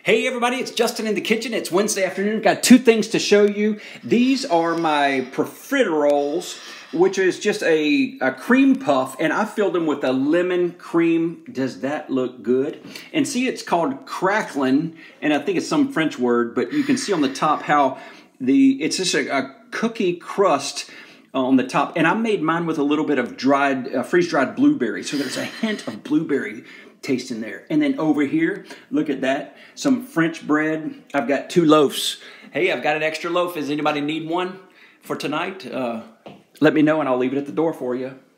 Hey everybody, it's Justin in the kitchen. It's Wednesday afternoon. I've got two things to show you. These are my profiteroles, which is just a cream puff, and I filled them with a lemon cream. Does that look good? And see, it's called crackling, and I think it's some French word, but you can see on the top how it's just a cookie crust on the top, and I made mine with a little bit of freeze-dried blueberry, so there's a hint of blueberry taste in there. And then over here, look at that, some French bread. I've got 2 loaves. Hey, I've got an extra loaf. Does anybody need one for tonight? Let me know and I'll leave it at the door for you.